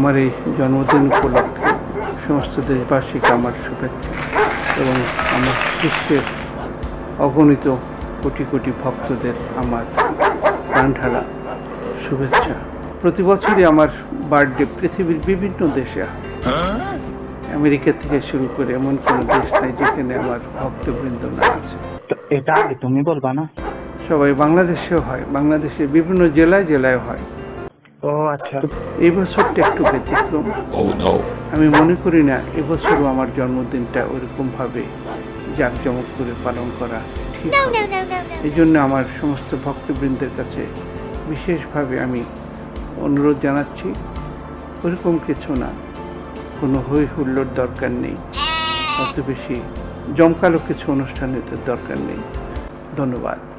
আমার এই জন্মদিন উপলক্ষে সমস্ত দেশবাসীকে আমার শুভেচ্ছা এবং আমার বিশ্বের অগণিত কোটি কোটি ভক্তদের আমার প্রাণঢালা শুভেচ্ছা। প্রতি বছরই আমার বার্থডে পৃথিবীর বিভিন্ন দেশে হয়। আমেরিকা থেকে শুরু করে এমন কোনো দেশ নাই যেখানে আমার ভক্তবৃন্দ না আছে। এটা আগে তুমি বলবা না? সবাই বাংলাদেশেও হয়, বাংলাদেশের বিভিন্ন জেলায় জেলায় হয়। ও আচ্ছা। এই বছরটা একটু ব্যতিক্রম। আমি মনে করি না এবছরও আমার জন্মদিনটা ওরকম ভাবে জাঁকজমক করে পালন করা ঠিক হবে। এই জন্য আমার সমস্ত ভক্তবৃন্দের কাছে বিশেষভাবে আমি অনুরোধ জানাচ্ছি, ওরকম কিছু না, কোনো হই হুল্লোড় দরকার নেই, অত বেশি জমকালো কিছু অনুষ্ঠানের দরকার নেই। ধন্যবাদ।